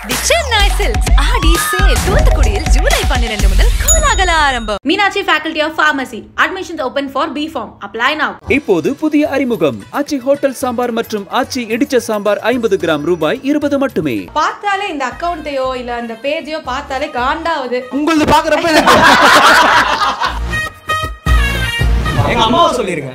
தி Chennai silks Aadi sale தூத்துக்குடியில் July 12 முதல் கோலாகல ஆரம்பம். Meenakshi Faculty of Pharmacy. Admissions open for B.Pharm. Apply now. இப்போது புதிய அறிமுகம் ஆச்சி ஹோட்டல் சாம்பார் மற்றும் ஆச்சி இடிச்ச சாம்பார் 50 கிராம் ரூபாய் 20 மட்டுமே. பார்த்தாலே இந்த அக்கவுண்ட்டையோ இல்ல அந்த பேஜையோ பார்த்தாலே காண்டாவுது. உங்களுக்கு பாக்குறப்ப எங்க அம்மாவை சொல்லிருங்க.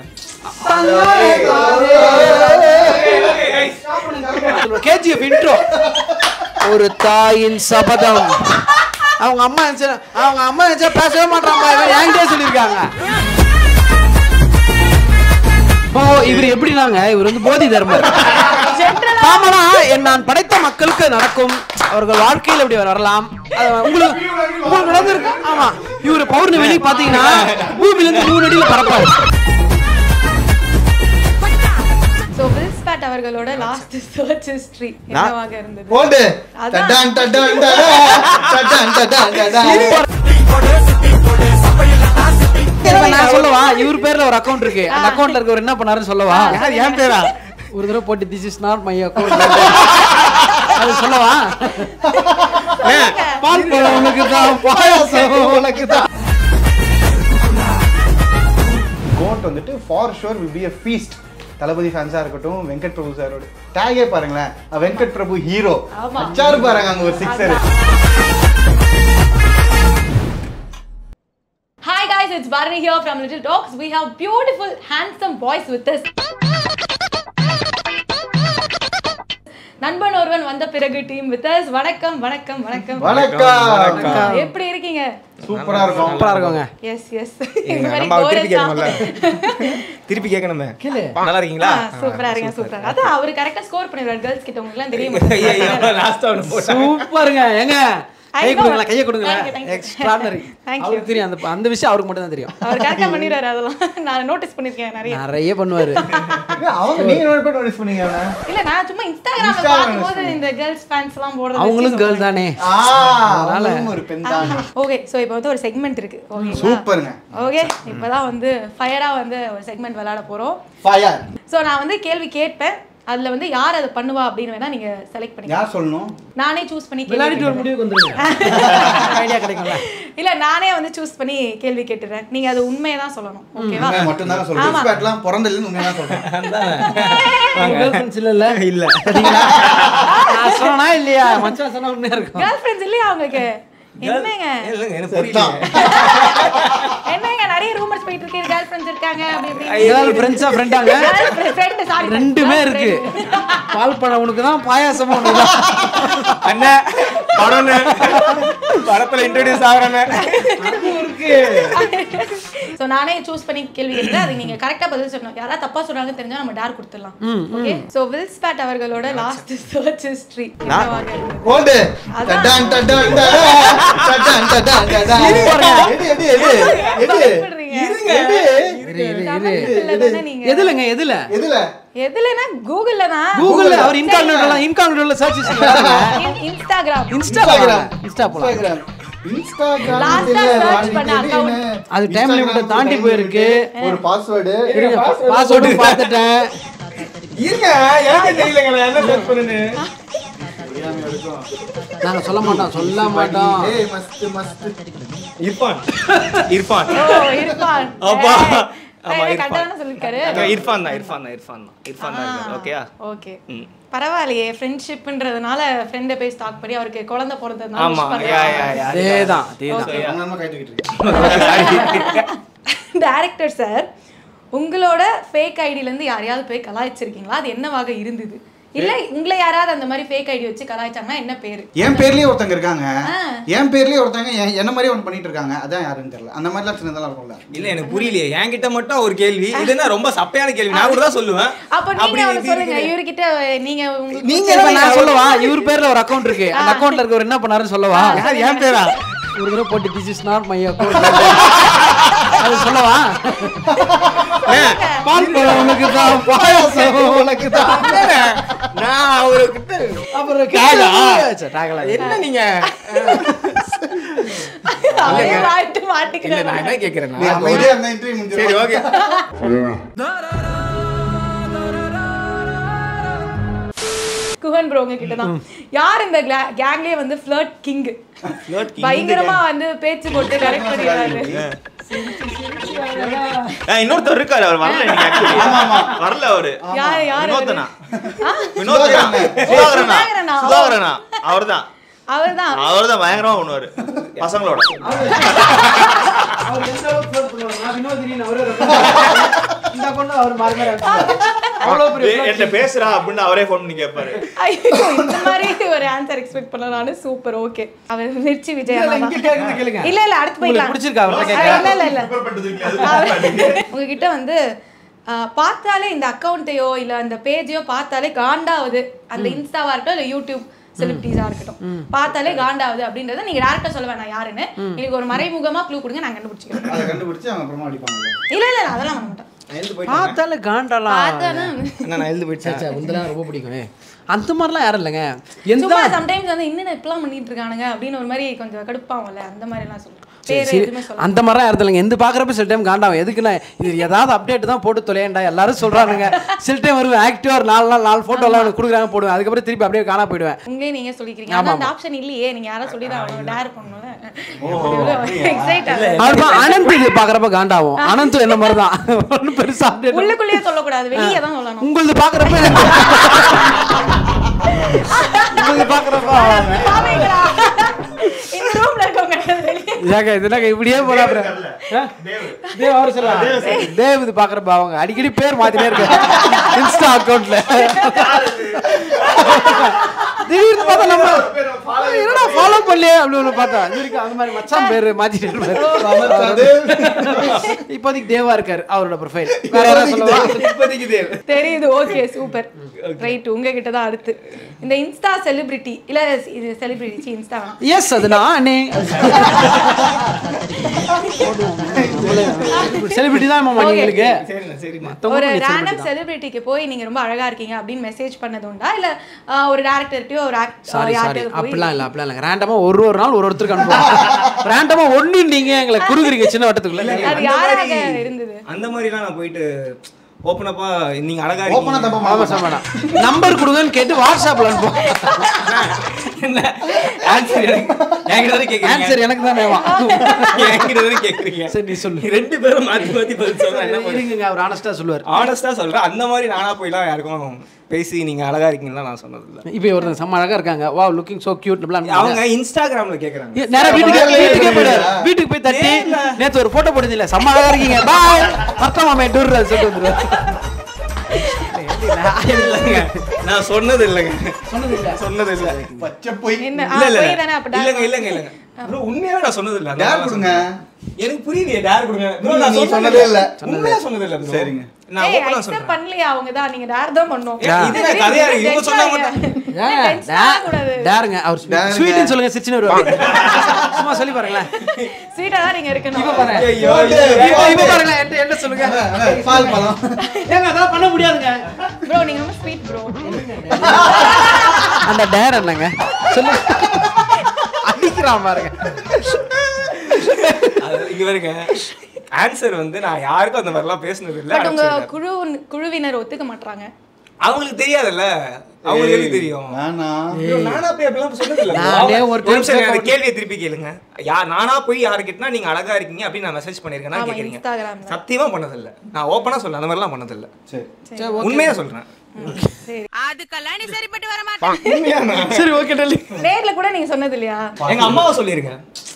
கேஜிஎஃப் இன்ட்ரோ. ஒரு தாயின் சபதம். அவங்க அம்மா பேசவே மாட்டாங்க. என்கிட்ட சொல்லியிருக்காங்க. ஓ இவர் எப்படினாங்க, இவர் வந்து போதி தர்மர். காமனா நான் படைத்த மக்களுக்கு நடக்கும், அவர்கள் வாழ்க்கையில் இப்படி வரலாம். உங்களுக்கு நடந்திருக்கு. ஆமா, இவரு பௌர்ணமி பாத்தீங்கன்னா பூமியில இருந்து 3 அடியில பறப்பாரு. சோ வில்ஸ்பாட் அவர்களோட லாஸ்ட் சர்ச் ஹிஸ்டரி என்னவாக இருந்தது? போடு டடான் டடான் டடான். நான் சொல்லவா, இவர் பேர்ல ஒரு அக்கவுண்ட் இருக்கு. அந்த அக்கவுண்ட்ல இருக்கவர் என்ன பண்ணாருன்னு சொல்லவா? என் பேரா ஒரு தடவை போட்டு this is not my account அது சொல்லவா? பால் பழம் உனக்கு தான், பாயாசம் உனக்கு தான். கோட் வந்துட்டு for sure will be a feast. Thalapathy ஃபேன்ஸா இருக்கட்டும், வெங்கட் பிரபு சாரோட டேகே பாருங்களேன், வெங்கட் பிரபு ஹீரோ அச்சாரு பாருங்க, அங்க ஒரு sixer. Hi guys, it's Bharani here from Little Talks. We have beautiful, handsome boys with us. நண்பன் ஒருவன் வந்த பிறகு டீம் வித் us. வணக்கம் வணக்கம் வணக்கம் வணக்கம். எப்படி இருக்கீங்க? சூப்பரா இருக்கும். சூப்பரா இருக்குங்க. Yes yes. திருப்பி கேட்கணுமே. நல்லா இருக்கீங்களா? சூப்பரா இருக்கீங்க, சூப்பரா. அதான் அவரு கரெக்ட்டா ஸ்கோர் பண்ணிடுவார். கேர்ள்ஸ் கிட்ட உங்களுக்கு எல்லாம் தெரியுமா? லாஸ்டா ஒன்னு போட்டா. சூப்பருங்க. ஏங்க கையை கொடுங்களா, கையை கொடுங்களா. Thank you. எக்ஸ்ட்ராடனரி. அவருக்கு தெரியும், அந்த விஷயம் அவருக்கு மட்டும் தான் தெரியும். அவர் கரெக்ட்டா பண்ணிடுறாரு. அதெல்லாம் நான் நோட்டீஸ் பண்ணிருக்கேன் நிறைய பண்ணுவாரு. அவங்க நீங்க நோட்டீஸ் பண்ணீங்க அவன? இல்ல நான் சும்மா இன்ஸ்டாகிராம்ல பாக்கும்போது இந்த கேர்ள்ஸ் ஃபேன்ஸ் எல்லாம் போடுறது. அவங்களும் கேர்ள் தானே. அதனால ஒரு பெண் தான். ஓகே, சோ இப்போ வந்து ஒரு செக்மெண்ட் இருக்கு. ஓகே சூப்பர்ங்க. ஓகே, இப்போதான் வந்து ஃபயரா வந்து ஒரு செக்மெண்ட் விளையாட போறோம். ஃபயர். சோ நான் வந்து கேள்வி கேட்பேன். அதுல வந்து யார் அதை பண்ணுவா அப்படின்னு வேணா நீங்க செலக்ட் பண்ணி. யார் சொல்லணும்? நானே சூஸ் பண்ணி விளையாடிட்டு ஒரு முடிவுக்கு வந்துருங்க. ஐடியா கிடைக்கும்ல. இல்ல நானே வந்து சூஸ் பண்ணி கேள்வி கேட்டுறேன். நீங்க அது உண்மையை தான் சொல்லணும். ஓகேவா? உண்மையை மட்டும் தான் சொல்றேன். வில்ஸ்பாட்லாம் பிறந்ததுல உண்மையை தான் சொல்றேன். கேர்ள் ஃப்ரெண்ட்ஸ் இல்ல. நான் சொன்னா இல்லையா? மச்சான் சொன்னா உண்மையா இருக்கும். கேர்ள் ஃப்ரெண்ட்ஸ் இல்லையா உங்களுக்கு? என்னங்க எனக்கு புரியல. என்னங்க நிறைய ரூமர்ஸ் போயிட்டு இருக்கு, கேர்ள் ஃப்ரெண்ட்ஸ் இருக்காங்க அப்படி இப்படி. கேர்ள் ஃப்ரெண்ட்ஸா ஃப்ரெண்டாங்க? ஃப்ரெண்ட் சாரி, ரெண்டுமே இருக்கு. பால் பழம் உனக்கு தான், பாயாசம் உனக்கு தான். அண்ணா படம்னு படத்துல இன்ட்ரோடியூஸ் ஆகறேன்னு இருக்கு. சோ நானே சூஸ் பண்ணி கேள்வி கேட்கிறேன். அதுக்கு நீங்க கரெக்ட்டா பதில் சொல்லணும். யாராவது தப்பா சொல்றாங்க தெரிஞ்சா நம்ம டார் கொடுத்துடலாம். ஓகே, சோ வில்ஸ்பாட் அவர்களோட லாஸ்ட் சர்ச் ஹிஸ்டரி என்னவாக இருந்தது? போடு டடான் டடான் டடான். எதுலங்க எதுலனா கூகுள்ல தான். கூகுள்ல அவர் இன்காக்னிட்டோல சர்ச் செய்யறாங்க. இன்ஸ்டா போலாம். அது டைம் லிமிட் தாண்டி போயிருக்கு. ஒரு பாஸ்வேர்டு பார்த்துட்டேன். இருங்க, எனக்கு தெரியலங்க நான் என்ன சர்ச் பண்ணனு. நாங்க சொல்ல மாட்டோம். ஏய் மஸ்ட் இர்ஃபான். ஓ இர்ஃபான். அப்பா ஆமா கரெக்ட்டா சொல்லிருக்காரு. இர்ஃபான் தான். ஓகேயா? ஓகே, பரவாயில்லையே. ஃப்ரெண்ட்ஷிப்ன்றதுனால ஃப்ரெண்ட போய் ஸ்டாக் பண்ணி அவருக்கு குழந்தை பிறந்ததுனால ஆமா அதேதான். நம்ம கைட்டுக்கிட்டு இருக்கோம். டைரக்டர் சார், உங்களோட ஃபேக் ஐடில இருந்து யாரையாவது போய் கலாய்ச்சிருக்கீங்களா? அது என்னவாக இருந்தது? இல்ல உங்களை யாராவது அந்த மாதிரி ஃபேக் ஐடி வச்சு கலாய்ச்சாங்கன்னா என்ன பேரு? என் பேர்லயே ஒருத்தங்க இருக்காங்க. என் பேர்லயே ஒருத்தங்க என்ன மாதிரி ஒன்னு பண்ணிட்டு இருக்காங்க. அதான் யாருன்னு தெரியல. அந்த மாதிரிலாம் சின்னதெல்லாம் இருக்கும்ல. இல்ல எனக்கு புரியலையே. என்கிட்ட மட்டும் ஒரு கேள்வி. இதுனா ரொம்ப சப்பையான கேள்வி. நான் கூட தான் சொல்லுவேன். அப்ப நீங்க அவன சொல்லுங்க. இவர்கிட்ட நீங்க நான் சொல்லவா? இவர் பேர்ல ஒரு அக்கவுண்ட் இருக்கு. அந்த அக்கவுண்ட்ல இருக்கவர் என்ன பண்ணாருன்னு சொல்லவா? என் பேரா ஒரு தடவை போட்டு this is not my account அது சொல்லவா? பால் பழம் உனக்கு தான், பாயாசம் உனக்கு தான். நான் அவர்கிட்ட அப்புறம் டாகலா என்ன நீங்க மாட்டிக்கிறேன். நான் என்ன கேக்குறேன்? அமைதியா அந்த இன்டர்வியூ முடிஞ்சு. சரி ஓகே. குஹன் ப்ரோ உங்ககிட்ட தான். யார் இந்த கேங்லயே வந்து ஃப்ளர்ட் கிங்? பயங்கரமா வந்து பேச்சு போட்டு கரெக்ட் பண்ணிடுறாரு. இன்னொருத்தர் இருக்காரு, அவர் வரல நீங்க ஆக்சுவலி. வரல அவரு. யார் வினோதனா? சுதாகரனா? அவர்தான் பயங்கரமா பண்ணுவாரு பசங்களோட. என்ன பேசுறா அப்படின்னு அவரே போன் பண்ணி கேட்பாரு. இந்த மாதிரி ஒரு ஆன்சர் எக்ஸ்பெக்ட் பண்ண நானு. Super, okay. அவர் மிர்ச்சி விஜய் இல்ல அடுத்து போய்க்கலாம். இல்ல உங்ககிட்ட வந்து பார்த்தாலே இந்த அக்கௌண்ட்டையோ இல்ல அந்த பேஜையோ பார்த்தாலே காண்டாவது, அந்த இன்ஸ்டாவா இருக்கட்டும் இல்ல யூடியூப் செலிபிரிட்டிஸா இருக்கட்டும், பார்த்தாலே காண்டாவது அப்படின்றத நீங்க டைரக்டா சொல்ல வேணாம் யாருன்னு. எனக்கு ஒரு மறைமுகமா க்ளூ கொடுங்க, நான் கண்டுபிடிச்சிக்கிறேன். அதை கண்டுபிடிச்சு அவங்க அப்புறமா அடிப்பாங்க. இல்ல அதெல்லாம் பண்ண மாட்டேன். பார்த்தாலே காண்டாலாம். நான் எழுந்து போயிடுச்சேன். உந்தெல்லாம் ரொம்ப பிடிக்கும். அந்த மாதிரிலாம் யாரும் இல்லைங்க. எந்த சம்டைம்ஸ் வந்து இன்னும் இப்பெல்லாம் பண்ணிட்டு இருக்கானுங்க அப்படின்னு ஒரு மாதிரி கொஞ்சம் கடுப்பாவல, அந்த மாதிரி எல்லாம் சொல்றேன். அந்த மாதிரிலாம் யாரும் இல்லைங்க. எந்த பாக்குறப்ப சில டைம் காண்டாகும். எதுக்குன்னா இது ஏதாவது அப்டேட் தான் போட்டு தொலையண்டா எல்லாரும் சொல்றானுங்க. சில டைம் வருவேன் ஆக்டிவா ஒரு 4 போட்டோ எல்லாம் கொடுக்குறாங்க போடுவேன். அதுக்கப்புறம் திருப்பி அப்படியே காணா போயிடுவேன். உங்களே நீங்க சொல்லிக்கிறீங்க. அந்த ஆப்ஷன் இல்லையே, நீங்க யாரும் சொல்லிதான் டேர் பண்ணணும்ல. அனந்த் இது பாக்குறப்ப காண்டாகும். அனந்த் என்ன மாதிரி தான் ஒன்னும் பெருசா அப்டேட் உள்ளுக்குள்ளேயே சொல்லக்கூடாது, வெளியே தான் சொல்லணும். உங்களுக்கு பாக்குறப்ப இந்த ரூம்ல இருக்கவங்க இப்படியே போல தேவ் இது பாக்குறப்ப அவங்க அடிக்கடி பேர் மாத்தினே இருக்க இன்ஸ்டா அக்கௌண்ட்ல. திடீர்னு பார்த்தா நம்ம என்னடா ஃபாலோ பண்ணலையே அப்படின்னு பார்த்தா அந்த மாதிரி மச்சான் பேரு மாத்திட்டு இருப்பாரு. இப்போதைக்கு தேவா இருக்காரு அவரோட ப்ரொஃபைல். வேற யாராவது சொல்லுவா? இப்போதைக்கு தேவ் தெரியுது. Okay, super, right. உங்ககிட்ட தான் அடுத்து இந்த இன்ஸ்டா செலிபிரிட்டி இல்ல இது செலிபிரிட்டி இன்ஸ்டா. எஸ், அது நானே செலிபிரிட்டி தான் மாமா உங்களுக்கு. ஒரு ரேண்டம் செலிபிரிட்டிக்கு போய் நீங்க ரொம்ப அழகா இருக்கீங்க அப்படின்னு மெசேஜ் பண்ணது உண்டா, இல்ல ஒரு டைரக்டர்ட்டயோ ஒரு யார்ட்டயோ? அப்படிலாம் இல்ல ரேண்டமா ஒரு நாள் ஒருத்தருக்கு அனுப்புவோம். ரேண்டமா ஒண்ணு நீங்க எங்களை குறுகுறீங்க சின்ன வட்டத்துக்குள்ள. அது யாராக இருந்தது? அந்த மாதிரிலாம் நான் போயிட்டு ஓப்பனப்பா நீங்க அழகா நம்பர் கொடுங்கன்னு கேட்டு வாட்ஸ்அப்ல அனுப்புவோம். ஆன்சர் எனக்கு தானே கேக்குறீங்க. சரி நீ சொல்லு. ரெண்டு பேரும் மாத்தி பதில் சொல்றேன். அவர் ஆனஸ்டா சொல்லுவார். ஆனஸ்டா சொல்றேன். அந்த மாதிரி நானா போய்லாம் யாருக்கும் பேசி நீங்க அழகா இருக்கீங்களா நான் சொன்னது இல்ல. இப்போ ஒருத்தங்க செம்ம அழகா இருக்காங்க, வாவ் லுக்கிங் சோ கியூட் அப்படிலாம் அவங்க இன்ஸ்டாகிராம்ல கேக்குறாங்க. நேரா வீட்டுக்கு போய் தட்டி நேத்து ஒரு போட்டோ போடுறீங்க செம்ம அழகா இருக்கீங்க பாய் மத்தமாமே டூர் சொல்லிட்டு வந்துரு. நான் சொன்னது இல்லங்க. சொன்னது இல்ல. பச்சை போய் என்ன இல்லங்க ப்ரோ, உண்மையாவே நான் சொன்னது இல்ல. டேர் கொடுங்க. எனக்கு புரியலையே. டேர் கொடுங்க. நீ சொன்னதே இல்ல. உண்மையா சொன்னது இல்ல. சரிங்க. நான் ஓபனா சொல்றேன். அக்செப்ட் பண்ணலையா அவங்க தான், நீங்க டேர் தான் பண்ணனும். இது நான் கதையா இவங்க சொன்னாங்க மட்டும். டேருங்க. அவர் ஸ்வீட்னு சொல்லுங்க சிரிச்சினு வருவாங்க. சும்மா சொல்லி பாருங்களேன். ஸ்வீட்டா தான் நீங்க இருக்கணும். இப்ப பாருங்க. ஐயோ இப்ப பாருங்க என்ன சொல்லுங்க. பால் பழம். ஏங்க அதெல்லாம் பண்ண முடியாதுங்க. ப்ரோ நீங்க ரொம்ப ஸ்வீட் ப்ரோ. அந்த டேர் என்னங்க சொல்லு. அடிக்கிறான் பாருங்க. இங்க பாருங்க. ஆன்சர் வந்து நான் யாருக்கும் அந்த மாதிரிலாம் பேசுனது இல்ல. பட் உங்க குழுவினர் ஒத்துக்க மாட்டாங்க. அவங்களுக்கு தெரியாதுல்ல. அவங்களுக்கு எப்படி தெரியும்? நானா போய் அப்படிலாம் சொன்னது இல்ல. நானே ஒரு நிமிஷம் அந்த கேள்வியை திருப்பி கேளுங்க. நானா போய் யாரு கிட்டனா நீங்க அழகா இருக்கீங்க அப்படி நான் மெசேஜ் பண்ணிருக்கேன் நான் கேக்குறீங்க. சத்தியமா பண்ணது இல்ல. நான் ஓபனா சொல்றேன். அந்த மாதிரிலாம் பண்ணது இல்ல. சரி உண்மையா சொல்றேன். சரி அதுக்கெல்லாம் நீ சரிப்பட்டு வர மாட்டேன். சரி ஓகே டெல்லி. நேர்ல கூட நீங்க சொன்னது இல்லையா? எங்க அம்மாவை சொல்லிருக்கேன்.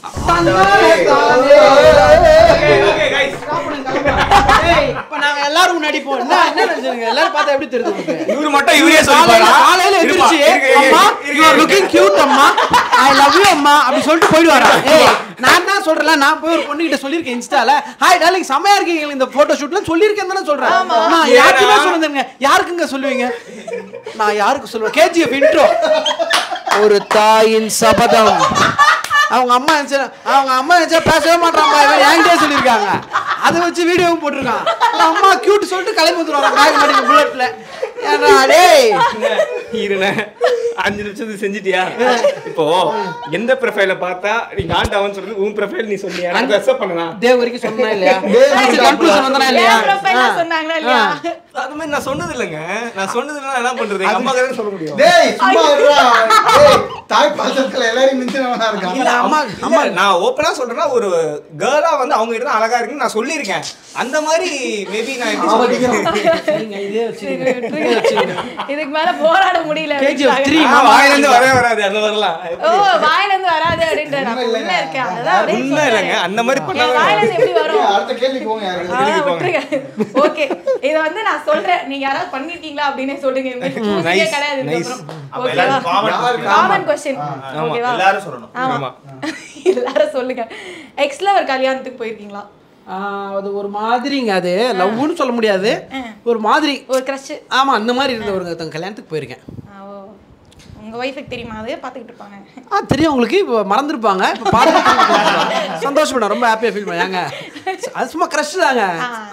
ஓகே गाइस இப்ப நாங்க எல்லாரும் முன்னாடி போ. என்ன நினைச்சீங்க? எல்லாரும் பார்த்தா எப்படி தெரியுது உங்களுக்கு? இவரு மட்டும் இவரே சொல்லிப்பாரா? காலையில எந்திரிச்சு அம்மா you are looking cute அம்மா I love you அம்மா அப்படி சொல்லிட்டு போய்டுவாரா? ஏய் நான் தான் சொல்றேன். நான் போய் ஒரு பொண்ணு கிட்ட சொல்லிருக்கேன் இன்ஸ்டால ஹாய் டார்லிங் செமையா இருக்கீங்க இந்த போட்டோ ஷூட்ல சொல்லிருக்கேன் தானே சொல்றேன். நான் யாருக்குமே சொல்லுங்க. யாருக்குங்க சொல்லுவீங்க? நான் யாருக்கு சொல்லுவேன்? கேஜிஎஃப் இன்ட்ரோ. ஒரு தாயின் சபதம். அவங்க அம்மா நினைச்சா பேசவே மாட்டாங்க. என்கிட்டே சொல்லியிருக்காங்க. அதை வச்சு வீடியோவும் போட்டிருக்கான். அம்மா கியூட் சொல்லிட்டு கிளம்பி வந்துருவாங்க பேக் மாட்டிங்க புல்லட்ல. ஏன்டா டேய் இருனே 5 நிமிஷத்துக்கு செஞ்சிட்டியா? இப்போ எந்த ப்ரொஃபைல பார்த்தா நீ காண்டாவன்னு சொல்றது உன் ப்ரொஃபைல் நீ சொன்னியா? நான் அக்செப்ட் பண்ணலாம். தேவ் வரைக்கும் சொன்னா இல்லையா? கன்க்ளூஷன் வந்தனா இல்லையா? சொன்னாங்களா இல்லையா? அது மாதிரி நான் சொன்னது இல்லங்க. நான் சொன்னதுல என்ன பண்றது? எங்க அம்மா கிட்ட சொல்ல முடியும். டேய் சும்மா இருடா. டேய் தாய் பாசத்துல எல்லாரும் மிஞ்சனவனா இருக்காங்க. இல்ல அம்மா நான் ஓபனா சொல்றேன்னா ஒரு கேர்லா வந்து அவங்க கிட்ட அழகா இருக்குன்னு நான் சொல்லிருக்கேன். அந்த மாதிரி மேபி நான் எப்படி சொல்றேன்? சரிங்க இதே வச்சிருங்க. இதுக்கு மேல போராட முடியல. KGF3 வாயில இருந்து வராது அந்த வரலாம். ஓ வாயில இருந்து வராது அப்படின்ற நான் உள்ள இருக்கேன். அதான் உண்மை இல்லங்க. அந்த மாதிரி பண்ணா வாயில இருந்து எப்படி வரும்? அடுத்த கேள்விக்கு போங்க யாரு. ஓகே இத வந்து நான் சொல்றேன். நீங்க யாராவது பண்ணிருக்கீங்களா அப்படினே சொல்லுங்க. மூஞ்சியே கிடையாது இதுக்கு அப்புறம். ஓகேவா? Common question. ஓகேவா? எல்லாரும் சொல்லணும். ஆமா. எல்லாரும் சொல்லுங்க. எக்ஸ் லவர் கல்யாணத்துக்கு போயிருக்கீங்களா? அது ஒரு மாதிரிங்க. அது லவ்னு சொல்ல முடியாது. ஒரு மாதிரி ஒரு கிரஷ். ஆமா அந்த மாதிரி இருந்தவங்க தங்க கல்யாணத்துக்கு போயிருக்கேன். உங்க வைஃபுக்கு தெரியுமா? அது பாத்துக்கிட்டு இருப்பாங்க. தெரியும் உங்களுக்கு. இப்போ மறந்துருப்பாங்க. இப்போ பார்த்து சந்தோஷப்பட ரொம்ப ஹாப்பியா ஃபீல் பண்ணாங்க. அது சும்மா கிரஷ் தாங்க.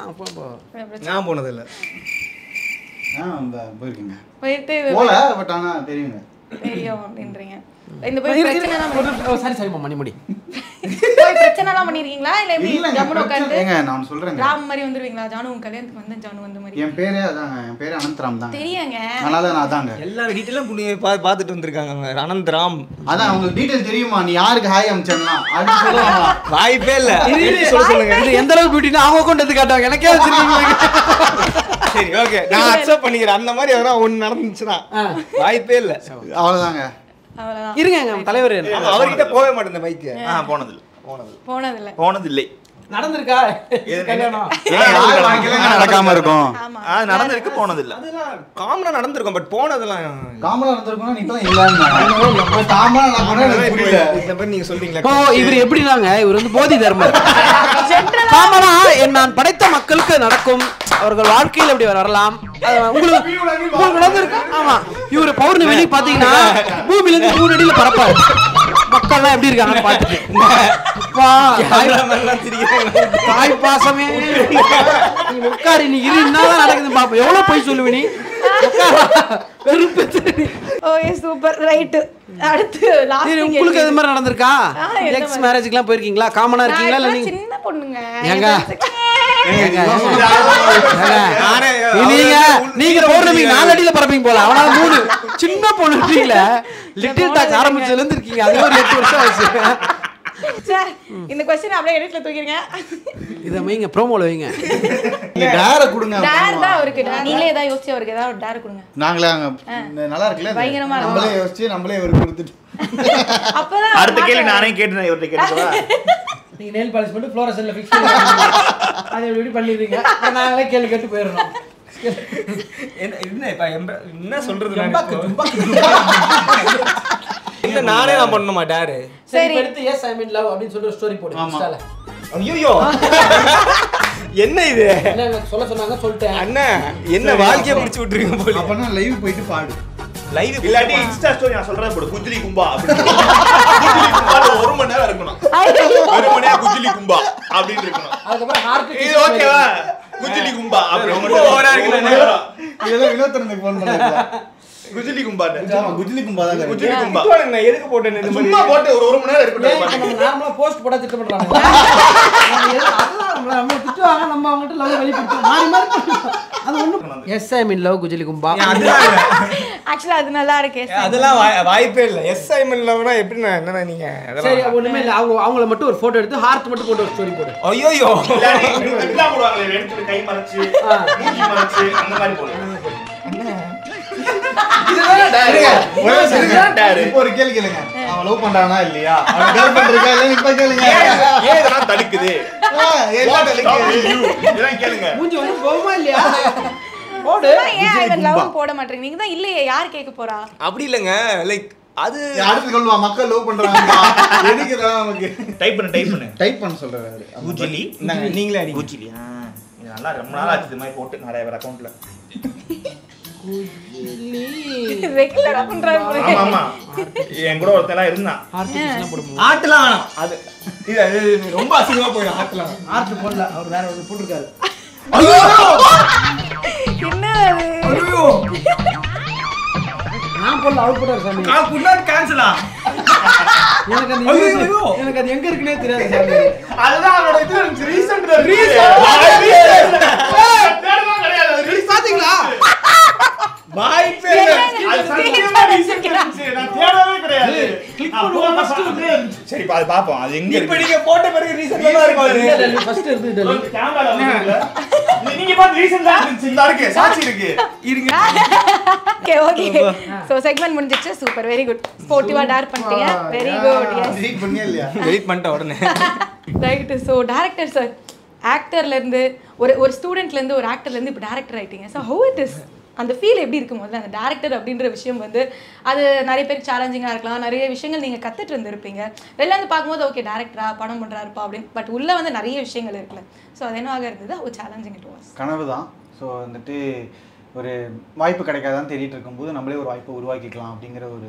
நான் போனது இல்ல. போயிருக்கீங்க. போயிட்டு போல பட் ஆனா தெரியுங்க. தெரியும் அப்படின்றீங்க. இந்த போய் பிரச்சனை எல்லாம் சரி சரி மணி முடி. போய் பிரச்சனை எல்லாம் பண்ணிருக்கீங்களா இல்ல எப்படி ஜம்முன உட்கார்ந்து? ஏங்க நான் சொல்றேன். ராம் மாதிரி வந்துருவீங்களா? ஜானு உங்க கல்யாணத்துக்கு வந்து ஜானு வந்த மாதிரி. என் பேரே அதாங்க. என் பேரே அனந்தராம் தான். தெரியுங்க. அதனால நான் அதாங்க. எல்லா டீடைலும் பாத்துட்டு வந்திருக்காங்க. அனந்தராம். அதான் உங்களுக்கு டீடைல் தெரியுமா? நீ யாருக்கு ஹாய் அம்ச்சேன்னா அது சொல்லுவாங்க. வாய்ப்பே இல்ல. சொல்லுங்க. இது எந்த அளவுக்கு பியூட்டினா அவங்க கொண்டு வந்து காட்டுவாங்க. எனக்கே தெரியுங்க. சரி ஓகே நான் அக்செப்ட் பண்ணிக்கிறேன். அந்த மாதிரி எதனா ஒன்னு நடந்துச்சுனா வாய்ப்பே இல்ல. அவ்வளவுதாங்க. அவ்வளவுதான். இருங்க தலைவர் அவர்கிட்ட போவே மாட்டேன் இந்த மைக். போனதில்லை. நடந்திருக்கா கல்யாணம்? நடக்காம இருக்கும். நடந்திருக்கு போனதில்லை. அதெல்லாம் காமனா நடந்திருக்கும். பட் போனதெல்லாம் காமனா நடந்திருக்கும்னா நீ தான் இல்லன்னு காமனா நடக்கணும் எனக்கு புரியல. இந்த மாதிரி நீங்க சொல்றீங்களா? ஓ இவர் எப்படினாங்க? இவர் வந்து போதி தர்மர். காமனா நான் படைத்த மக்களுக்கு நடக்கும். அவர்கள் வாழ்க்கையில் இப்படி வரலாம். உங்களுக்கு நடந்திருக்கா? ஆமா. இவர் பௌர்ணமி பாத்தீங்கன்னா பூமியில இருந்து 3 அடியில பறப்பாரு. மக்கள்லாம் எப்படி இருக்காங்கன்னு பாத்துட்டு தாய் பாசமே நீ உட்காரு. நீ இரு என்னதான் நடக்குது பாப்பா. எவ்வளவு போய் சொல்லுவ நீ? Okay super right. அடுத்து லாஸ்ட் உங்களுக்கு அது மாதிரி நடந்திருக்கா? எக்ஸ் மேரேஜ்க்குலாம் போயிருக்கீங்களா? காமனா இருக்கீங்களா இல்ல நீங்க? சின்ன பொண்ணுங்க. ஏங்க நீங்க பௌர்ணமி 4 அடியில பறப்பீங்க போல. அவனால 3 சின்ன பொண்ணு இருக்கீங்களா? லிட்டில் டாக் ஆரம்பிச்சதுல இருந்து இருக்கீங்க. அது ஒரு 8 வருஷம் ஆச்சு. இந்த क्वेश्चन அப்படியே எடிட்ல தூக்கிடுங்க. இத வைங்க ப்ரோமோல வைங்க. நீங்க டேர கொடுங்க. டேர் தான் அவருக்கு. நீங்களே ஏதாவது யோசிச்சு அவருக்கு ஏதாவது ஒரு டேர் கொடுங்க. நாங்களே நல்லா இருக்குல. பயங்கரமா இருக்கு. நம்மளே யோசிச்சு நம்மளே இவருக்கு கொடுத்துட்டு. அப்பதான் அடுத்த கேள்வி நானே கேட்டேன். இவர்ட்ட கேட்டவா? நீங்க நெயில் பாலிஷ் பண்ணி ஃப்ளோரசன்ட்ல ஃபிக்ஸ் பண்ணி அதை எப்படி பண்ணிடுறீங்க? நாங்களே கேள்வி கேட்டு போயிடுறோம். என்ன இப்ப என்ன சொல்றது? இல்ல நானே நான் பண்ண மாட்டாரு. சரி அடுத்து எஸ் ஐ மீன் லவ் அப்படினு சொல்ற ஸ்டோரி போடு இன்ஸ்டால. ஐயோ என்ன இது? என்ன சொல்ல சொன்னாங்க சொல்லிட்டேன். அண்ணா என்ன வாழ்க்கைய பிடிச்சு விட்டுறீங்க போல. அப்பனா லைவ் போயிட்டு பாடு. லைவ் இல்லாட்டி இன்ஸ்டா ஸ்டோரி நான் சொல்றேன் போடு. குஜிலி கும்பா அப்படி. குஜிலி கும்பா 1 மணி நேரம் இருக்கணும். 1 மணி நேரம் குஜிலி கும்பா அப்படி இருக்கணும். அதுக்கு அப்புறம் ஹார்ட் இது ஓகேவா? குஜிலி கும்பா அப்படி ரொம்ப ஓவரா இருக்கு. இதெல்லாம் வினோதனுக்கு ஃபோன் பண்ணல. குஜிலி கும்பா. ஆமா குஜிலி கும்பா தான். குஜிலி கும்பா. நான் எதுக்கு போட்டேன் இந்த மாதிரி? சும்மா போட்டு ஒரு மணி நேரம் இருக்கட்டும். நம்ம நார்மலா போஸ்ட் போட திட்ட பண்றாங்க. நம்ம திட்டுவாங்க. நம்ம அவங்கட்ட லவ் வெளிப்படுத்துவோம். மாறி மாறி அது ஒண்ணு. Yes I mean love Kujili Kumba. ஆக்சுவலா அது நல்லா இருக்கு. அதெல்லாம் வாய்ப்பே இல்ல. எஸ் ஐ மீன் லவ்னா எப்படி என்னன்னா நீங்க சரி ஒண்ணுமே இல்ல. அவங்கள மட்டும் ஒரு போட்டோ எடுத்து ஹார்ட் மட்டும் போட்டு ஒரு ஸ்டோரி போடு. ஐயோ எல்லாம் போடுவாங்க. எடுத்து கை மறைச்சு மூஞ்சி மறைச்சு அந்த மாதிரி போடுவாங்க. ஒரு கேள்வி கேளுங்க. அவன் லவ் பண்றானா இல்லையா? அவன் கேர்ள் ஃபிரண்ட் இருக்கா இல்ல இப்ப கேளுங்க. ஏன் இதெல்லாம் தடுக்குது? எல்லாம் தடுக்குது. இதெல்லாம் கேளுங்க. மூஞ்சி வந்து போகுமா இல்லையா? போடு. ஏன் இவன் லவ் போட மாட்டீங்க? நீங்க தான் இல்லையே யார் கேட்க போறா? அப்படி இல்லங்க. லைக் அது அடுத்து சொல்லுவா மக்கள் லவ் பண்றாங்க. எதுக்குதா நமக்கு? டைப் பண்ணு. டைப் பண்ண சொல்றாரு. குஜிலி. நீங்களே அடி. குஜிலி. இது நல்லா ரொம்ப நாள் ஆச்சு இது மாதிரி போட்டு நிறைய பேர் அக்கவுண்ட்ல. ரெகுலரா பண்றாரு. ஆமா ஆமா. என் கூட ஒருத்தன் இருந்தான். ஆட்டலாம் வேணாம். அது இது ரொம்ப அசிங்கமா போயிடும். ஆட்டலாம் ஆர்ட் போடல. அவர் வேற ஒரு போட்டுருக்காரு. ஐயோ என்ன அது? ஐயோ நான் போடல அவர் போட்டார் சாமி. கேன்சலா எனக்கு அது எங்க இருக்குன்னே தெரியாது சாமி. அதுதான் அவரோட இது ரீசன்ட் பாத்தீங்களா வாய்ப்பே இல்ல. அது சத்தியமா ரீசன்ட் நான் தேடவே கிடையாது. கிளிக் பண்ணுவோம் ஃபர்ஸ்ட் வந்து சரி அது பாப்போம். அது எங்க இப்ப நீங்க போட்ட பிறகு ரீசன்ட்ல தான் இருக்கும் அது. ஃபர்ஸ்ட் இருந்து டெலி கேமரால வந்து நீங்க பாத்து ரீசன்ட்டா இந்த இருக்கு சாட்சி இருக்கு. இருங்க. ஓகே சோ செக்மெண்ட் முடிஞ்சிச்சு. Super very good. ஸ்போர்ட்டிவா டேர் பண்ணிட்டீங்க. Very good. எஸ் டெலீட் பண்ணியா இல்லையா? டெலீட் பண்ணிட்ட உடனே. ரைட். சோ டைரக்டர் சார் ஆக்டர்ல இருந்து ஒரு ஸ்டூடெண்ட்ல இருந்து ஒரு ஆக்டர்ல இருந்து இப்போ டைரக்டர் ஆயிட்டீங்க. சோ ஹவ் இட் இஸ் அந்த ஃபீல் எப்படி இருக்கும் முதல்ல அந்த டேரக்டர் அப்படின்ற விஷயம் வந்து அது நிறைய பேருக்கு சேலஞ்சிங்காக இருக்கலாம். நிறைய விஷயங்கள் நீங்கள் கற்றுட்டு இருந்திருப்பீங்க. வெளில வந்து பார்க்கும்போது ஓகே டேரக்டரா படம் பண்ணுறாருப்பா அப்படின்னு. பட் உள்ளே வந்து நிறைய விஷயங்கள் இருக்குல்ல. ஸோ அது என்னவாக இருந்தது ஒரு சேலஞ்சிங் இட் வாஸ். கனவு தான். ஸோ வந்துட்டு ஒரு வாய்ப்பு கிடைக்காதான்னு தேடிட்டு இருக்கும்போது நம்மளே ஒரு வாய்ப்பை உருவாக்கிக்கலாம் அப்படிங்கிற ஒரு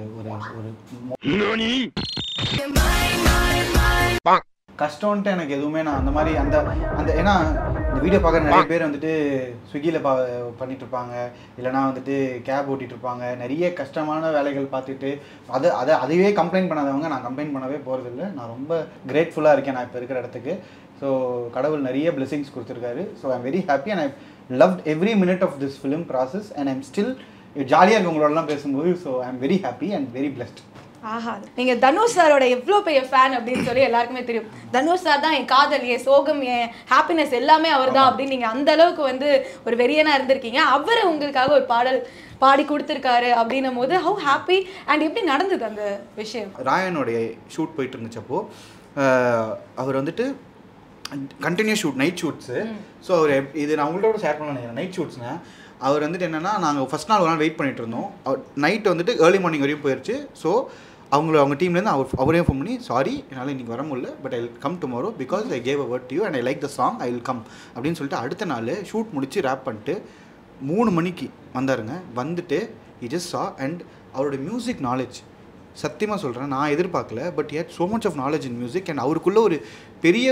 கஷ்டம்ன்ட்டு எனக்கு எதுவுமே நான் அந்த மாதிரி அந்த அந்த ஏன்னா இந்த வீடியோ பார்க்குற நிறைய பேர் வந்துட்டு ஸ்விக்கியில் பண்ணிட்டு இருப்பாங்க, இல்லைனா வந்துட்டு கேப் ஓட்டிகிட்டு இருப்பாங்க, நிறைய கஷ்டமான வேலைகள் பார்த்துட்டு அதையே கம்ப்ளைண்ட் பண்ணாதவங்க. நான் கம்ப்ளைண்ட் பண்ணவே போகிறதில்ல. நான் ரொம்ப கிரேட்ஃபுல்லாக இருக்கேன் நான் இப்போ இருக்கிற இடத்துக்கு. ஸோ கடவுள் நிறைய பிளெஸிங்ஸ் கொடுத்துருக்காரு. So I am very happy and I loved every minute of this film process and I am still ஜாலியாக இருக்கு உங்களோடலாம் பேசும்போது. So I am very happy and very blessed. ஆஹா, நீங்கள் தனுஷ் சாரோட எவ்வளோ பெரிய ஃபேன் அப்படின்னு சொல்லி எல்லாருக்குமே தெரியும். தனுஷ் சார் தான் என் காதல், என் சோகம், என் ஹாப்பினஸ் எல்லாமே அவர் தான் அப்படின்னு நீங்கள் அந்த அளவுக்கு வந்து ஒரு வெறியனாக இருந்திருக்கீங்க. அவரை உங்களுக்காக ஒரு பாடல் பாடி கொடுத்துருக்காரு அப்படின்னும் போது ஹவு ஹாப்பி அண்ட் எப்படி நடந்தது அந்த விஷயம்? ராயனுடைய ஷூட் போயிட்டு இருந்துச்சப்போ அவர் வந்துட்டு continuous shoot, night shoots. So அவர் இது நான் உங்கள்கிட்ட ஷேர் பண்ண நினைக்கிறேன். நைட் ஷூட்ஸ்னால் அவர் வந்துட்டு என்னென்னா நாங்கள் ஃபஸ்ட் நாள் ஒரு நாள் வெயிட் பண்ணிட்டு இருந்தோம். நைட் வந்துட்டு ஏர்லி மார்னிங் வரையும் போயிடுச்சு. ஸோ அவங்க டீம்லேருந்து அவரையும் ஃபோன் பண்ணி சாரி என்னால் இன்றைக்கி வர முடியல, but I will come tomorrow because I gave a word to you and I like the song, I will come அப்படின்னு சொல்லிட்டு அடுத்த நாள் ஷூட் முடிச்சு ரேப் பண்ணிட்டு 3 மணிக்கு வந்தாருங்க. வந்துட்டு he just saw and அவரோட மியூசிக் நாலேஜ் சத்தியமாக சொல்கிறேன் நான் எதிர்பார்க்கல. But he had so much of knowledge in music and அவருக்குள்ள ஒரு பெரிய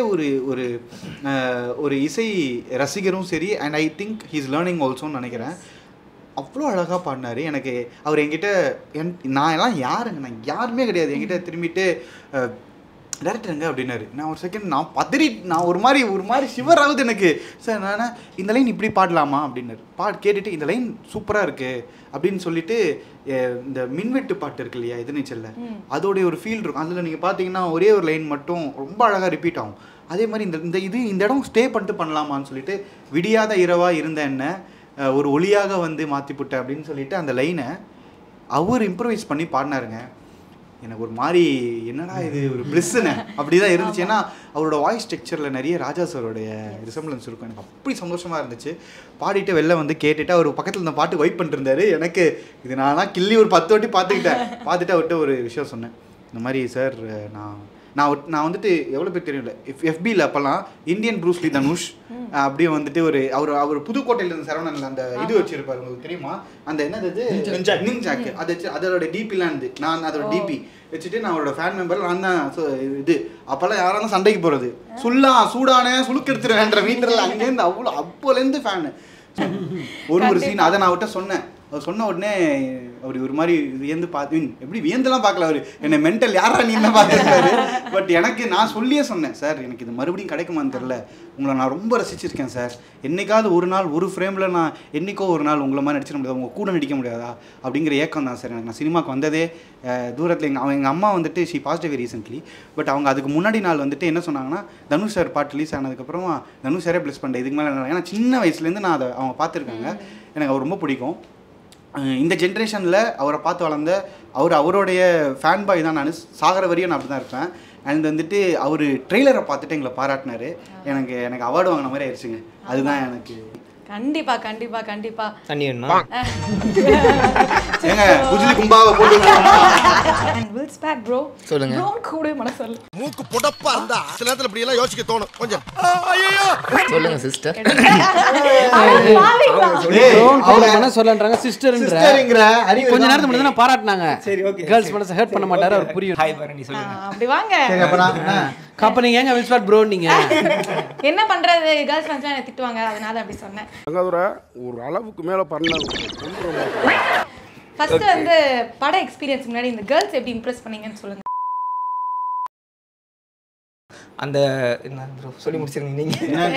ஒரு இசை ரசிகரும் சரி and I think he is learning ஆல்சோன்னு நினைக்கிறேன். அவ்வளோ அழகாக பாடினார். எனக்கு அவர் என்கிட்ட நான் எல்லாம் யாருங்க, நான் யாருமே கிடையாது. என்கிட்ட திரும்பிட்டு டேரக்டருங்க அப்படின்னாரு. நான் ஒரு செகண்ட் நான் ஒரு மாதிரி ஷிவர் ஆகுது எனக்கு. சார் நான் இந்த லைன் இப்படி பாடலாமா அப்படின்னாரு. கேட்டுட்டு இந்த லைன் சூப்பராக இருக்குது அப்படின்னு சொல்லிட்டு இந்த மின்வெட்டு பாட்டு இருக்கு இல்லையா எதிர்நீச்சலில், அதோடைய ஒரு ஃபீல் இருக்கும். அதில் நீங்கள் பார்த்தீங்கன்னா ஒரே ஒரு லைன் மட்டும் ரொம்ப அழகாக ரிப்பீட் ஆகும். அதே மாதிரி இந்த இடம் ஸ்டே பண்ணிட்டு பண்ணலாமான்னு சொல்லிட்டு விடியாத இரவாக இருந்த என்ன ஒரு ஒளியாக வந்து மாற்றிப்புட்ட அப்படின்னு சொல்லிட்டு அந்த லைனை அவர் இம்ப்ரவைஸ் பண்ணி பாடினாருங்க. எனக்கு ஒரு மாதிரி என்னடா இது ஒரு பிளிஸ்ஸுன்னு அப்படி தான் இருந்துச்சு. ஏன்னா அவரோட வாய்ஸ் ஸ்ட்ரக்சரில் நிறைய ராஜா சாரோடைய ரிசம்பிளன்ஸ் இருக்கும். எனக்கு அப்படி சந்தோஷமாக இருந்துச்சு. பாடிட்டு வெளில வந்து கேட்டுட்டு அவர் பக்கத்தில் இந்த பாட்டு வைப் பண்ணிருந்தாரு. எனக்கு இது நான்லாம் கிள்ளி ஒரு 10 வாட்டி பார்த்துட்டு அவர்கிட்ட ஒரு விஷயம் சொன்னேன். இந்த மாதிரி சார் நான் வந்துட்டு எவ்வளோ பேர் தெரியல, எஃபியில் அப்போல்லாம் இந்தியன் ப்ரூஸ்லி தனுஷ் அப்படியே வந்துட்டு அவர் புதுக்கோட்டையில் இருந்த சரவணன் அந்த இது வச்சிருப்பாரு உங்களுக்கு தெரியுமா, அந்த என்னது நிஞ்சாக்கு அது வச்சு அதோட டிபிலாம் இருந்து நான் அதோட டிபி வச்சுட்டு நான் அவரோட ஃபேன் மெம்பர் நான் தான் இது அப்போல்லாம் யாராக தான் சண்டைக்கு போகிறது சூடானே சுளுக்கு எடுத்துருவேன்ற வீட்டில் அங்கேருந்து அப்போலேருந்து ஃபேனு. ஒரு சீன் அதை நான் அவர்கிட்ட சொன்னேன். அவர் சொன்ன உடனே அவர் ஒரு மாதிரி வியந்து பார்த்து எப்படி வியந்தெல்லாம் பார்க்கல, அவர் என்னை மென்டல் யாரா நீ என்ன பார்த்துருக்காரு. பட் எனக்கு நான் சொல்லியே சொன்னேன், சார் எனக்கு இது மறுபடியும் கிடைக்குமான்னு தெரில, உங்களை நான் ரொம்ப ரசிச்சிருக்கேன் சார், என்னைக்காவது ஒரு நாள் ஒரு ஃப்ரேமில் நான் என்றைக்கோ ஒரு நாள் உங்களை மாதிரி நடிச்சிட முடியாது, உங்கள் கூட நடிக்க முடியாதா அப்படிங்கிற ஏக்கம் தான் சார். எனக்கு நான் சினிமாவுக்கு வந்ததே தூரத்தில் எங்கள் அம்மா வந்துட்டு ஷி பாசிட்டிவ் ரீசென்ட்லி. பட் அவங்க அதுக்கு முன்னாடி நாள் வந்துட்டு என்ன சொன்னாங்கன்னா தனுஷ் சார் பாட்டு ரிலீஸ் ஆனதுக்கப்புறமா தனுஷ் சாரே ப்ளஸ் பண்ணுறேன் இதுக்கு மேலே. ஏன்னா சின்ன வயசுலேருந்து நான் அதை அவங்க பார்த்துருக்காங்க, எனக்கு அவர் ரொம்ப பிடிக்கும். இந்த ஜென்ரேஷனில் அவரை பார்த்து வளர்ந்த அவருடைய ஃபேன் பாய் தான் நான், சாகர வரையும் நான் அப்படி தான் இருப்பேன். அண்ட் வந்துட்டு அவர் ட்ரெய்லரை பார்த்துட்டு எங்களை பாராட்டினார். எனக்கு அவார்டு வாங்கின மாதிரி ஆயிடுச்சுங்க. அதுதான் எனக்கு. கண்டிப்பா கண்டிப்பா கண்டிப்பா தண்ணி வேணுமா ஏங்க குஜிலி கும்பாவை போட்டு and will spat bro சொல்லுங்க. bro கூட மனசு வரல, மூக்கு புடப்பா இருந்தா சில நேரத்துல இப்படி எல்லாம் யோசிக்க தோணும் கொஞ்சம். ஐயோ சொல்லுங்க சிஸ்டர். அவங்க என்ன சொல்லன்றாங்க சிஸ்டர்ங்கற கொஞ்ச நேரத்துக்கு முன்னாடி தான் பாராட்டினாங்க. சரி ஓகே, கேர்ள்ஸ் மனச ஹர்ட் பண்ண மாட்டாரு, அவர் புரியும். ஹாய் பரணி சொல்லுங்க. அப்படி வாங்க. சரி அப்ப நான் கப்ப நீங்க எங்க வில் ஸ்பாட் ப்ரோ நீங்க என்ன பண்றது, கேர்ள்ஸ் ஃப்ரெண்ட்ஸ்லாம் என்ன திட்டுவாங்க, அதனால அப்படி சொன்னேன். அங்கதுரை ஒரு அளவுக்கு மேல பண்ண ஃபர்ஸ்ட் வந்து பட எக்ஸ்பீரியன்ஸ் முன்னாடி இந்த கேர்ள்ஸ் எப்படி இம்ப்ரெஸ் பண்ணீங்கன்னு சொல்லுங்க. அந்த என்ன ப்ரோ சொல்லி முடிச்சிருங்க நீங்க.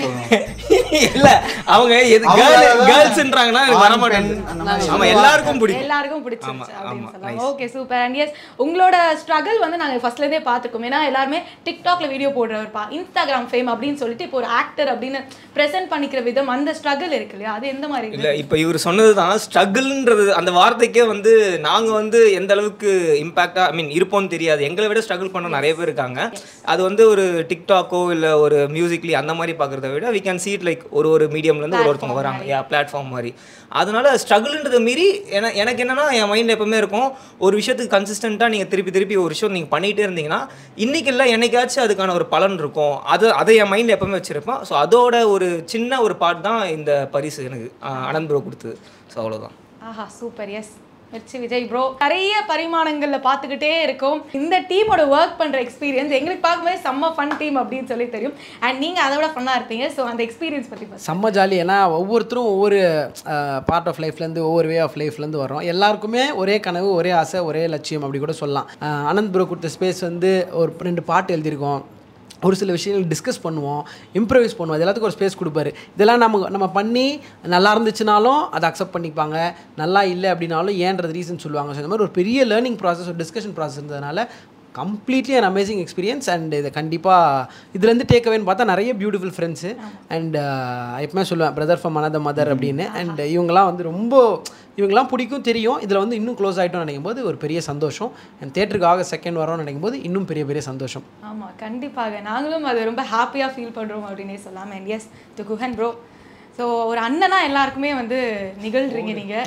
இல்ல அவங்க எது கேர்ள்ஸ்ன்றாங்கன்னா எனக்கு வர மாட்டேங்குது. ஆமா எல்லாருக்கும் பிடிச்சிருச்சு அப்படின்னு சொல்லலாம். Okay super. அண்ட் எஸ் உங்களோட ஸ்ட்ரகிள் வந்து நாங்க ஃபர்ஸ்ட்ல இருந்தே பார்த்துக்கோம். ஏன்னா எல்லாருமே டிக்டாக்ல வீடியோ போடுறவர்ப்பா, இன்ஸ்டாகிராம் ஃபேம் அப்படின்னு சொல்லிட்டு இப்போ ஒரு ஆக்டர் அப்படின்னு பிரசன்ட் பண்ணிக்கிற விதம், அந்த ஸ்ட்ரகிள் இருக்கு இல்லையா, அது எந்த மாதிரி? இல்ல இப்போ இவர் சொன்னதுதான் ஸ்ட்ரகிள்ன்றது அந்த வார்த்தைக்கே வந்து நாங்க வந்து எந்த அளவுக்கு இம்பாக்டா ஐ மீன் இருப்போம்னு தெரியாது. எங்களை விட ஸ்ட்ரகிள் பண்ண நிறைய பேர் இருக்காங்க. அது வந்து ஒரு டிக்டாக்கோ இல்லை ஒரு மியூசிக்லி அந்த மாதிரி பார்க்குறத விட we can see it like ஒரு மீடியம்லேருந்து ஒருத்தவங்க வராங்க பிளாட்ஃபார்ம் மாதிரி. அதனால ஸ்ட்ரகிள்ன்றதை மீறி எனக்கு என்னன்னா என் மைண்டில் எப்பவுமே இருக்கும், ஒரு விஷயத்துக்கு கன்சிஸ்டண்ட்டாக நீங்கள் திருப்பி ஒரு விஷயம் நீங்கள் பண்ணிகிட்டே இருந்தீங்கன்னா இன்றைக்கி இல்லை என்னைக்காச்சும் அதுக்கான ஒரு பலன் இருக்கும். அதை என் மைண்டில் எப்பவுமே வச்சுருப்பேன். ஸோ அதோட ஒரு சின்ன ஒரு பார்ட் தான் இந்த பரிசு எனக்கு ஆனந்த் ப்ரோ கொடுத்தது. ஸோ அவ்வளோதான். ஆஹா super. Yes Mirchi Vijay bro நிறைய பரிமாணங்கள்ல பார்த்துக்கிட்டே இருக்கும். இந்த டீமோட ஒர்க் பண்ற எக்ஸ்பீரியன்ஸ் எங்களுக்கு பார்க்கும்போது செம்ம ஃபன் டீம் அப்படின்னு சொல்லி தெரியும். அண்ட் நீங்க அதோட ஃபன்னா இருப்பீங்க. ஸோ அந்த எக்ஸ்பீரியன்ஸ் பத்தி செம்ம ஜாலி. ஏன்னா ஒவ்வொருத்தரும் ஒவ்வொரு பார்ட் ஆஃப் லைஃப்லேருந்து ஒவ்வொரு வே ஆஃப் லைஃப்லேருந்து வரோம். எல்லாருக்குமே ஒரே கனவு, ஒரே ஆசை, ஒரே லட்சியம் அப்படி கூட சொல்லலாம். ஆனந்த் ப்ரோ கொடுத்த ஸ்பேஸ் வந்து ஒரு 2 பாட்டு எழுதியிருக்கோம், ஒரு சில விஷயங்கள் டிஸ்கஸ் பண்ணுவோம், இம்ப்ரவைஸ் பண்ணுவோம், அது எல்லாத்துக்கும் ஒரு ஸ்பேஸ் கொடுப்பாரு. இதெல்லாம் நம்ம பண்ணி நல்லா இருந்துச்சுனாலும் அதை அக்செப்ட் பண்ணிப்பாங்க, நல்லா இல்லை அப்படின்னாலும் ஏன்றது ரீசன் சொல்லுவாங்க. ஸோ இந்த மாதிரி ஒரு பெரிய லேர்னிங் ப்ராசஸ், ஒரு டிஸ்கஷன் ப்ராசஸ் இருந்ததுனால completely an amazing experience. And இதை கண்டிப்பாக இதுலேருந்து டேக் அவேன்னு பார்த்தா நிறைய பியூட்டிஃபுல் ஃப்ரெண்ட்ஸு. அண்ட் எப்பவுமே சொல்லுவேன் பிரதர் ஃப்ரம் அனதர் மதர் அப்படின்னு. அண்ட் இவங்கெல்லாம் வந்து இவங்கெல்லாம் பிடிக்கும் தெரியும். இதில் வந்து இன்னும் க்ளோஸ் ஆகிட்டோம்னு நினைக்கும் போது ஒரு பெரிய சந்தோஷம். அண்ட் தேட்டருக்காக செகண்ட் வரோம்னு நினைக்கும் போது இன்னும் பெரிய சந்தோஷம். ஆமாம் கண்டிப்பாக நாங்களும் அது ரொம்ப ஹாப்பியாக ஃபீல் பண்ணுறோம் அப்படின்னே சொல்லலாம். And yes to Guhan bro, so ஒரு அண்ணனா எல்லாருக்குமே வந்து நிகழ்றீங்க நீங்கள்.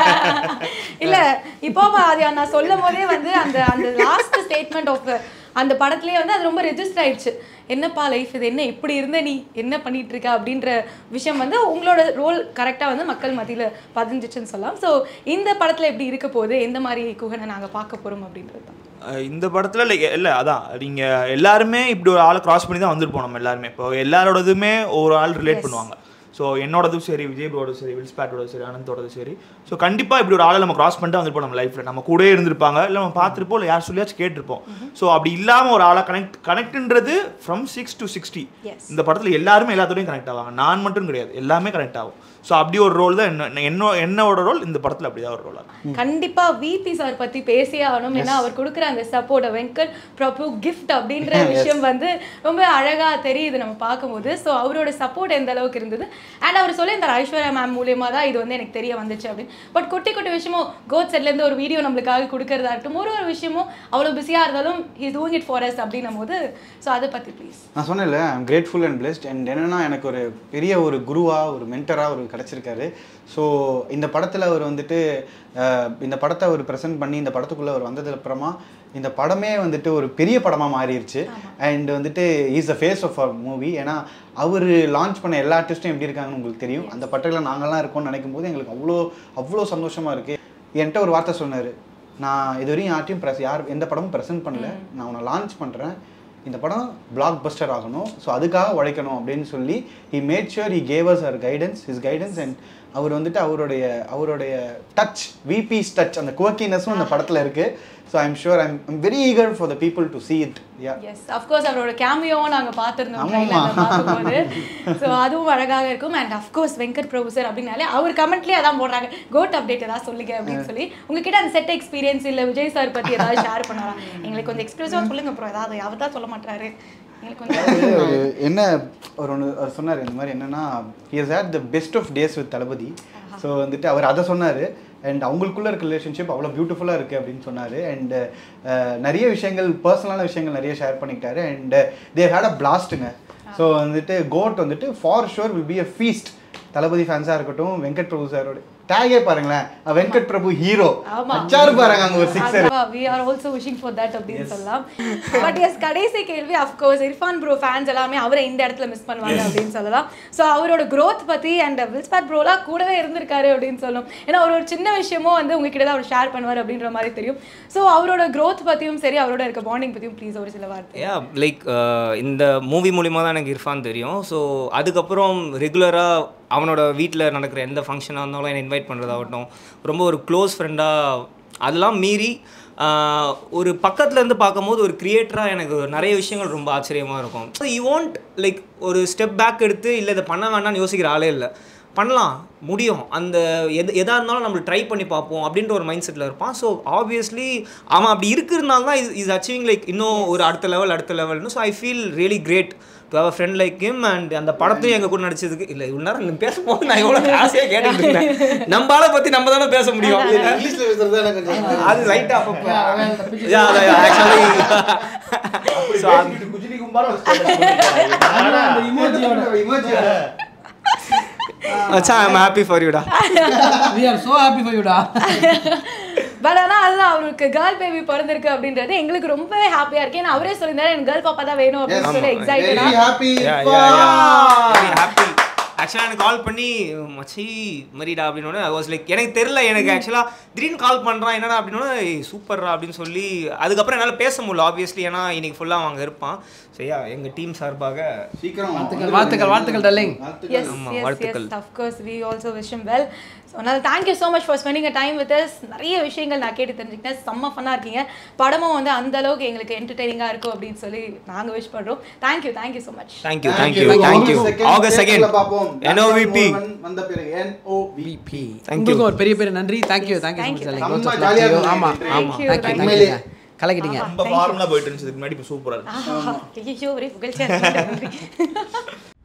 இல்லை இப்போ அது நான் சொல்லும் போதே வந்து அந்த லாஸ்ட் ஸ்டேட்மெண்ட் ஆஃப் அந்த படத்துலேயே வந்து அது ரொம்ப ரெஜிஸ்டர் ஆயிடுச்சு. என்னப்பா லைஃப் இது, என்ன இப்படி இருந்த நீ என்ன பண்ணிட்டு இருக்க அப்படின்ற விஷயம் வந்து உங்களோட ரோல் கரெக்டாக வந்து மக்கள் மத்தியில் பதிஞ்சிச்சுன்னு சொல்லலாம். ஸோ இந்த படத்தில் எப்படி இருக்க போகுது, எந்த மாதிரி குஹனை நாங்கள் பார்க்க போகிறோம் அப்படின்றது தான் இந்த படத்தில். இல்லை அதான் நீங்கள் எல்லாருமே இப்படி ஒரு ஆளை கிராஸ் பண்ணி தான் வந்துட்டு போனோம் எல்லாருமே. இப்போ எல்லாரோடதுமே ஒரு ஆள் ரிலேட் பண்ணுவாங்க. ஸோ என்னோடதும் சரி, விஜய் ப்ரோட சரி, வில்ஸ்பேட்டோட சரி, அனந்தோடது சரி. ஸோ கண்டிப்பாக இப்படி ஒரு ஆளை நம்ம கிராஸ் பண்ணிட்டு வந்துருப்போம் நம்ம லைஃப்பில். நம்ம கூட இருந்திருப்பாங்க, இல்லை நம்ம பார்த்துருப்போம், இல்லை யார் சொல்லியாச்சும் கேட்டிருப்போம். ஸோ அப்படி இல்லாமல் ஒரு ஆளை கனெக்ட்ன்றது ஃப்ரம் 6 to 60 இந்த படத்தில் எல்லாருமே எல்லாத்தோடையும் கனெக்ட் ஆவாங்க. நான் மட்டும் கிடையாது, எல்லாமே கனெக்ட் ஆகும். ஸோ அப்படி ஒரு ரோல் தான் என்னோட ரோல் இந்த படத்தில். அப்படிதான் ஒரு ரோலாக இருக்கும். கண்டிப்பாக விபி சார் பற்றி பேசியே ஆகணும். ஏன்னா அவர் கொடுக்குற அந்த சப்போர்ட், வெங்கட் பிரபு கிஃப்ட் அப்படின்ற விஷயம் வந்து ரொம்ப அழகாக தெரியுது நம்ம பார்க்கும்போது. ஸோ அவரோட சப்போர்ட் எந்த அளவுக்கு இருந்தது. அண்ட் அவர் சொல்லி இந்த ஐஸ்வர்யா மேம் மூலியமாக தான் இது வந்து எனக்கு தெரிய வந்துச்சு அப்படின்னு. பட் குட்டி விஷயமும் கோட் செட்லேருந்து ஒரு வீடியோ நம்மளுக்காக கொடுக்கறதா இருக்கட்டும், ஒரு விஷயமும் அவ்வளோ பிஸியாக இருந்தாலும் he doing it for us அப்படின்னும் போது. ஸோ அதை பற்றி ப்ளீஸ். நான் சொன்னேன்ல, I am grateful and blessed. And என்னென்னா எனக்கு ஒரு பெரிய ஒரு குருவாக, ஒரு மென்டராக ஒரு கிடச்சிருக்காரு. ஸோ இந்த படத்தில் அவர் வந்துட்டு இந்த படத்தை அவர் ப்ரெசென்ட் பண்ணி இந்த படத்துக்குள்ளே அவர் வந்ததுக்கு அப்புறமா இந்த படமே வந்துட்டு ஒரு பெரிய படமாக மாறிடுச்சு. அண்ட் வந்துட்டு is a face of a movie. ஏன்னா அவர் லான்ச் பண்ண எல்லா ஆர்டிஸ்ட்டும் எப்படி இருக்காங்கன்னு உங்களுக்கு தெரியும். அந்த படத்தில் நாங்கள்லாம் இருக்கோம்னு நினைக்கும் போது எங்களுக்கு அவ்வளோ சந்தோஷமாக இருக்குது. என்கிட்ட ஒரு வார்த்தை சொன்னார், நான் இது வரையும் யார்ட்டையும் எந்த படமும் ப்ரெசென்ட் பண்ணல, நான் உன்னை லான்ச் பண்ணுறேன், இந்த படம் பிளாக் பஸ்டர் ஆகணும், ஸோ அதுக்காக உழைக்கணும் அப்படின்னு சொல்லி he made sure he gave us our guidance, his guidance. And அவர் வந்துட்டு அவருடைய டச், விபிஸ் டச், அந்த குவக்கினஸும் அந்த படத்தில் இருக்குது. So I'm sure I'm very eager for the people to see it. Yes of course அவரோட கேமியோவும் நாங்கள் பார்த்துருந்தோம். ஸோ அதுவும் அழகாக இருக்கும். And of course Venkat Prabhu sir அப்படின்னாலே அவர் கமெண்ட்லேயே அதான் போடுறாங்க, கோட் அப்டேட் ஏதாவது சொல்லுங்க அப்படின்னு சொல்லி. உங்ககிட்ட அந்த செட் எக்ஸ்பீரியன்ஸ் இல்லை விஜய் சார் பற்றி ஏதாவது ஷேர் பண்ணலாம், எங்களுக்கு கொஞ்சம் எக்ஸ்க்ளூசிவாக சொல்லுங்க அப்புறம். ஏதாவது அவர் தான் சொல்ல மாட்டாரு என்ன ஒன்று சொன்னார் இந்த மாதிரி என்னன்னா, he has had the best of days with Thalapathy. So வந்துட்டு அவர் அதை சொன்னார். அண்ட் அவங்களுக்குள்ள இருக்க ரிலேஷன்ஷிப் அவ்வளோ பியூட்டிஃபுல்லாக இருக்குது அப்படின்னு சொன்னார். அண்ட் நிறைய விஷயங்கள், பர்சனலான விஷயங்கள் நிறைய ஷேர் பண்ணிக்கிட்டாரு. அண்ட் தேவ் ஹேட் அ பிளாஸ்ட்டுங்க. ஸோ வந்துட்டு கோட் வந்துட்டு for sure will be a feast. Thalapathy ஃபேன்ஸாக இருக்கட்டும், வெங்கட் பிரபு சாரோட டேகே பாருங்களேன், வெங்கட் பிரபு ஹீரோ அச்சாரு பாருங்க அங்க ஒரு sixer. we are also wishing for that அப்படினு சொல்லலாம். பட் எஸ் கடைசி கேள்வி, of course Irfan bro fans எல்லாமே அவரை இந்த இடத்துல மிஸ் பண்ணுவாங்க அப்படின்னு சொல்லலாம். ஸோ அவரோட growth பத்தி அண்ட் வில்ஸ்பேட் ப்ரோலாம் கூடவே இருந்திருக்காரு அப்படின்னு சொல்லணும். ஏன்னா ஒரு சின்ன விஷயமும் வந்து உங்ககிட்ட தான் அவர் ஷேர் பண்ணுவார் அப்படின்ற மாதிரி தெரியும். ஸோ அவரோட growth பற்றியும் சரி, அவரோட இருக்க பாண்டிங் பற்றியும் ப்ளீஸ் ஒரு சில வார்த்தை. லைக் இந்த மூவி மூலிமா தான் எனக்கு இர்ஃபான் தெரியும். ஸோ அதுக்கப்புறம் ரெகுலராக அவனோட வீட்டில் நடக்கிற எந்த ஃபங்க்ஷனாக இருந்தாலும் என்னை இன்வைட் பண்ணுறதாகட்டும், ரொம்ப ஒரு க்ளோஸ் ஃப்ரெண்டாக, அதெல்லாம் மீறி ஒரு பக்கத்துலேருந்து பார்க்கும்போது ஒரு கிரியேட்டராக எனக்கு நிறைய விஷயங்கள் ரொம்ப ஆச்சரியமாக இருக்கும். ஸோ யூ வாண்ட் லைக் ஒரு ஸ்டெப் பேக் எடுத்து இல்லை இதை பண்ண வேண்டாம்னு யோசிக்கிற ஆளே இல்லை. பண்ணலாம், முடியும், அந்த எதாக இருந்தாலும் நம்ம ட்ரை பண்ணி பார்ப்போம் அப்படின்ற ஒரு மைண்ட் செட்டில் இருப்பான். ஸோ ஆப்வியஸ்லி அவன் அப்படி இருக்கிறதுனால தான் இஸ் அச்சீவிங் லைக் இன்னும் ஒரு அடுத்த லெவல்னு. So I feel really great to have a friend like him. And அந்த படத்தையும் எங்கள் கூட நடிச்சதுக்கு இல்லை இவ்வளோ நேரம் பேசும்போது நான் எவ்வளோ ஆசையாக கேட்டுட்டு இருந்தேன். நம்ம ஆளை பற்றி நம்ம தானே பேச முடியும். இங்கிலீஷ்ல பேசுறது எனக்கு அது லைட்டாக அப்பப்போ I'm happy for you da. We are so happy for you da. But ஆனால் அதுதான் அவருக்கு கேர்ள் பேபி பிறந்திருக்கு அப்படின்றது எங்களுக்கு ரொம்பவே ஹாப்பியாக இருக்கு. ஏன்னா அவரே சொல்லியிருந்தாரு எனக்கு கேர்ள் பாப்பா தான் வேணும் அப்படின்னு சொல்லி எக்ஸைட்டடாக ஹாப்பி. ஆக்சுவலாக எனக்கு கால் பண்ணி மச்சி மரிடா அப்படின்னு ஐ வாஸ் லைக் எனக்கு தெரியல, எனக்கு ஆக்சுவலாக திடீர்னு கால் பண்ணுறான் என்னடா அப்படின்னா சூப்பர்ரா அப்படின்னு சொல்லி அதுக்கப்புறம் என்னால் பேச முடியல ஆப்வியஸ்லி, ஏன்னா இன்னைக்கு ஃபுல்லாக அவங்க இருப்பான். சரியா எங்கள் டீம் சார்பாக சீக்கிரம் வாழ்த்துக்கள் டார்லிங். வாழ்த்துக்கள். Of course we also wish him well. So அதனால் thank you so much for spending a time with us. நிறைய விஷயங்கள் நான் கேட்டு தெரிஞ்சுக்கிட்டேன். செம்ம ஃபன்னாக இருக்கீங்க. படமும் வந்து அந்த அளவுக்கு எங்களுக்கு என்டர்டெய்னிங்காக இருக்கும் அப்படின்னு சொல்லி நாங்கள் விஷ் பண்ணுறோம். Thank you so much. Thank you August second NOVP வந்த பிறகு NOVP. உங்களுக்கு ஒரு பெரிய நன்றி. Thank you so much darling. ஆமா தேங்க்யூ கலக்கிட்டீங்க. ரொம்ப ஃபார்முலா போயிட்டு இருந்துச்சு. இதுக்கு முன்னாடி இப்போ சூப்பராக இருக்கு. ஐயோ ஒரே புகழ்ச்சியாக